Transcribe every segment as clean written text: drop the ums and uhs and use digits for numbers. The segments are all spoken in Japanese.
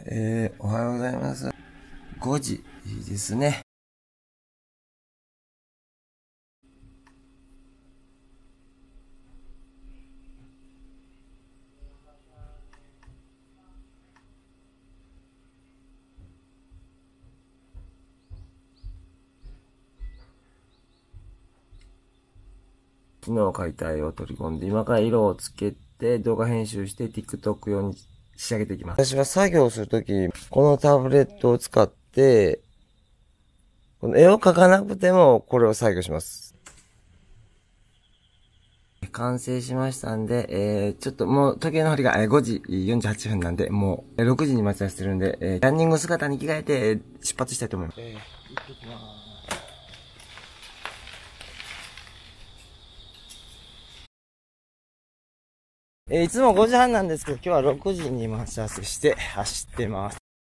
おはようございます。5時ですね。昨日描いた絵を取り込んで、今から色をつけて動画編集して TikTok 用に仕上げていきます。私は作業するとき、このタブレットを使って、この絵を描かなくてもこれを作業します。完成しましたんで、ちょっともう時計の針が5時48分なんで、もう6時に待ち合わせてるんで、ランニング姿に着替えて出発したいと思います。行ってきます。いつも5時半なんですけど、今日は6時に待ち合わせして走ってます。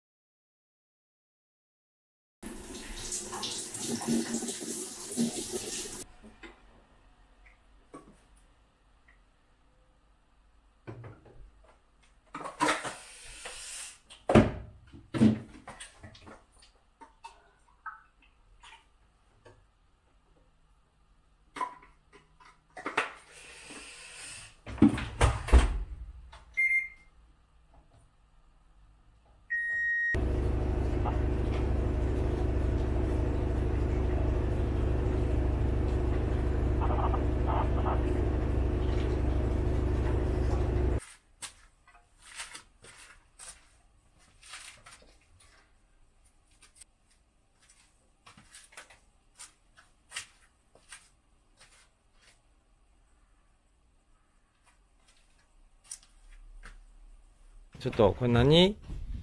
ちょっと、これ何？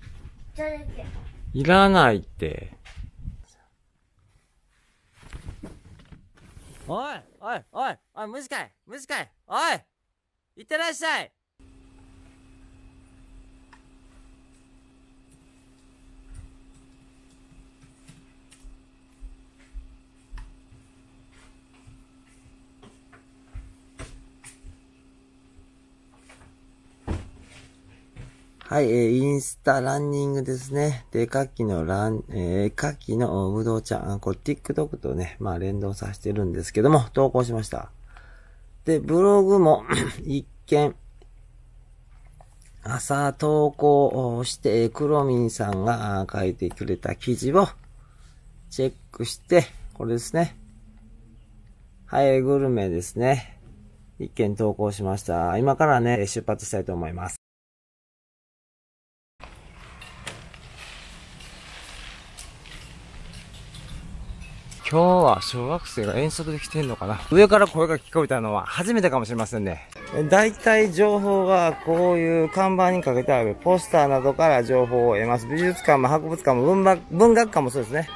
いらないって。おいおいおいおい、無視かい無視かい、おい、いってらっしゃい。はい、インスタランニングですね。で、夏季のぶどうちゃん、これ TikTok とね、連動させてるんですけども、投稿しました。で、ブログも一見、朝投稿して、クロミンさんが書いてくれた記事をチェックして、これですね。はい、グルメですね。一見投稿しました。今からね、出発したいと思います。今日は小学生が遠足で来てんのかな。上から声が聞こえたのは初めてかもしれませんね。だいたい情報がこういう看板にかけてあるポスターなどから情報を得ます。美術館も博物館も文学館もそうですね。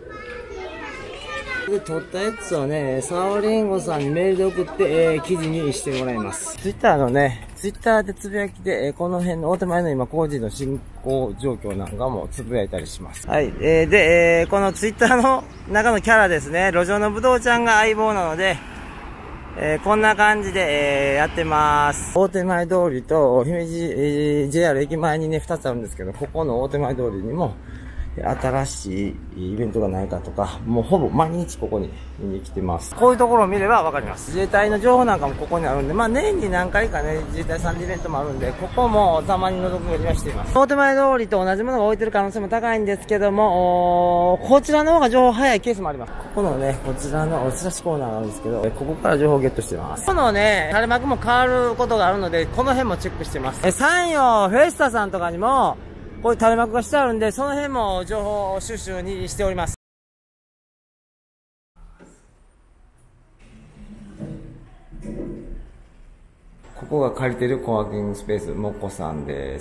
で、撮ったやつをね、サオリンゴさんにメールで送って、記事にしてもらいます。ツイッターでつぶやきで、この辺の大手前の今工事の進行状況なんかもつぶやいたりします。はい。で、このツイッターの中のキャラですね、路上のぶどうちゃんが相棒なので、こんな感じで、やってます。大手前通りと、姫路、JR 駅前にね、2つあるんですけど、ここの大手前通りにも、新しいイベントがないかとか、もうほぼ毎日ここに見に来てます。こういうところを見ればわかります。自衛隊の情報なんかもここにあるんで、年に何回かね、自衛隊さんでイベントもあるんで、ここもたまに覗くようにはしています。大手前通りと同じものが置いてる可能性も高いんですけども、こちらの方が情報早いケースもあります。ここのね、こちらのお知らしコーナーがあるんですけど、ここから情報をゲットしてます。このね、垂れ幕も変わることがあるので、この辺もチェックしてます。山陽フェスタさんとかにも、こういう垂れ幕がしてあるんで、その辺も情報収集にしております。ここが借りてるコワーキングスペース、もこさんです。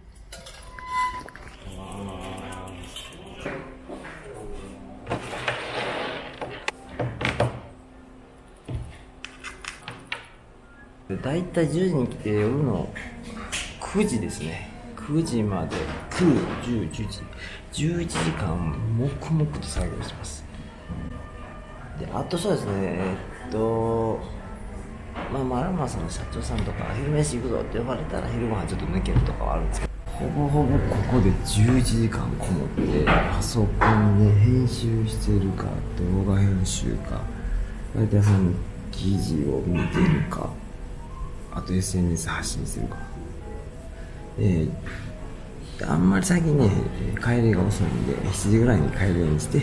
だいたい10時に来て夜の9時ですね。9時まで、9、10、11時。11時間、黙々と作業します。で、あとそうですね、マラマさんの社長さんとか、昼飯行くぞって呼ばれたら昼ご飯ちょっと抜けるとかはあるんですけど、 ほぼほぼここで11時間こもってパソコンで編集してるか、動画編集か、ライターさんの記事を見てるか、あと SNS 発信してるか。あんまり最近ね、帰りが遅いんで、7時ぐらいに帰るようにして、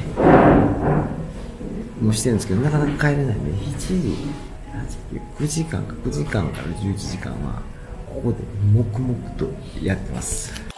もうしてるんですけど、なかなか帰れないんで、7時、9時間か、9時間から11時間は、ここで黙々とやってます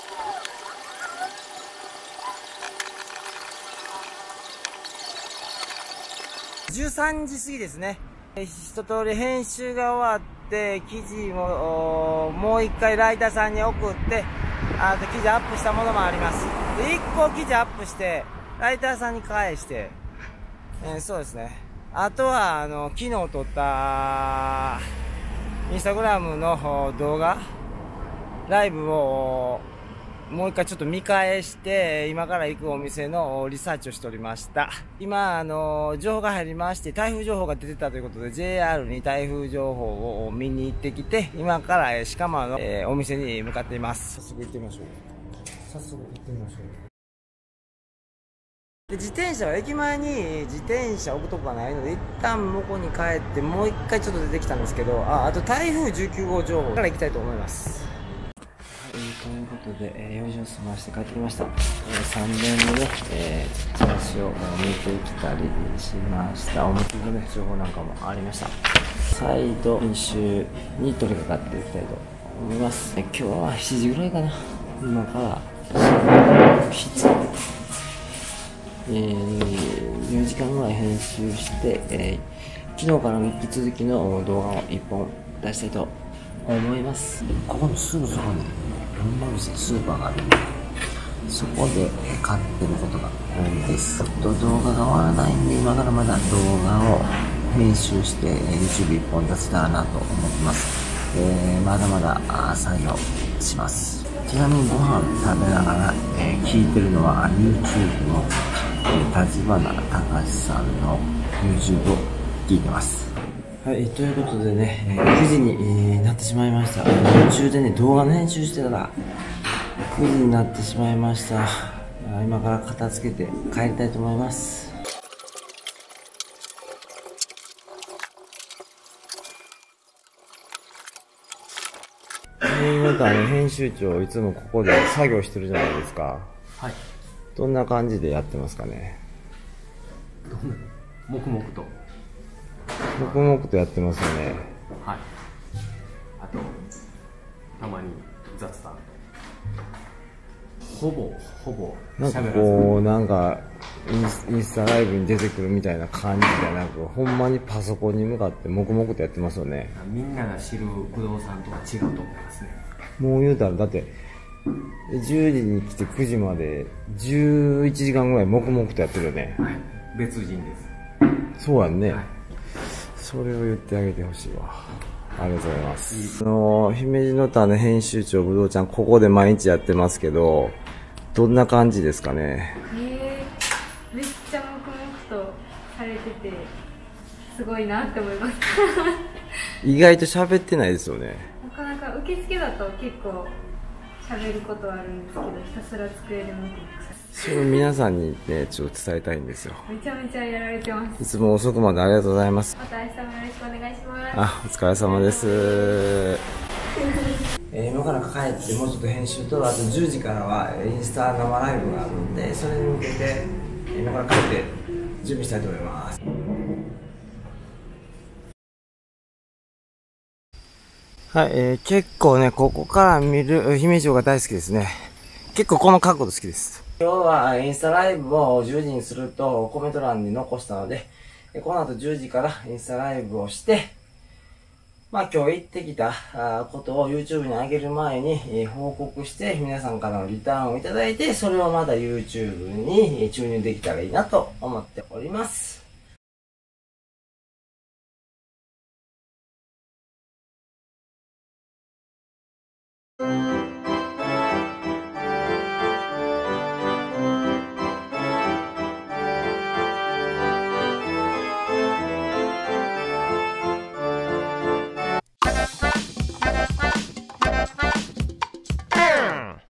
。13時過ぎですね。一通り編集が終わって、記事ももう一回ライターさんに送って、あと記事アップしたものもあります。で、1個記事アップして、ライターさんに返して、そうですね。あとは、昨日撮った、インスタグラムの動画、ライブを、もう一回ちょっと見返して、今から行くお店のリサーチをしておりました。今、情報が入りまして、台風情報が出てたということで、JR に台風情報を見に行ってきて、今から鹿間の、お店に向かっています。早速行ってみましょう。で、自転車は駅前に自転車置くとこがないので、一旦向こうに帰って、もう一回ちょっと出てきたんですけど、あと台風19号情報から行きたいと思います。ということで、用事を済まして帰ってきました。3年目で、チラシを見てきたりしました。お店のね、情報なんかもありました。再度編集に取り掛かっていきたいと思います。今日は7時ぐらいかな。今から4時間ぐらい編集して、昨日からの引き続きの動画を1本出したいと思います。ここのすぐそこに本店スーパーがあるんで、そこで買ってることが多いです。動画が終わらないんで、今からまだ動画を編集して YouTube 1本出せたらなと思ってます。まだまだ作業します。ちなみにご飯食べながら、聞いてるのは YouTube の立花隆さんの YouTube を聞いてます。はい、ということでね、9時になってしまいました。途中でね、動画の編集してたら、9時になってしまいました。今から片付けて帰りたいと思います。編集長いつもここで作業してるじゃないですか。はい。どんな感じでやってますかね。 黙々と。 黙々とやってますよね。 はい。あと、たまに雑談。ほぼなんかこう、なんかインスタライブに出てくるみたいな感じじゃなく、ほんまにパソコンに向かって黙々とやってますよね。 みんなが知る不動産とは違うと思いますね。 もう言うたら、だって、10時に来て9時まで11時間ぐらい黙々とやってるよね。 はい。別人です。 そうやんね。 はい、 それを言ってあげてほしいわ。ありがとうございます。姫路の田の編集長ぶどうちゃん、ここで毎日やってますけど、どんな感じですかね。 めっちゃ黙々とされてて、すごいなって思います。 意外と喋ってないですよね。 なかなか受付だと結構喋ることはあるんですけど、ひたすら机で向く。 それを皆さんにね、ちょっと伝えたいんですよ。 めちゃめちゃやられてます。 いつも遅くまでありがとうございます。 また明日もよろしくお願いします。 あ、お疲れ様です。今から帰ってもうちょっと編集と、あと10時からはインスタ生ライブがあるんで、それに向けて今から帰って準備したいと思います。はい、結構ね、ここから見る姫路城が大好きですね。結構この角度好きです。今日はインスタライブを10時にするとコメント欄に残したので、この後10時からインスタライブをして、まあ今日言ってきたことを YouTube に上げる前に報告して皆さんからのリターンをいただいて、それをまた YouTube に注入できたらいいなと思っております。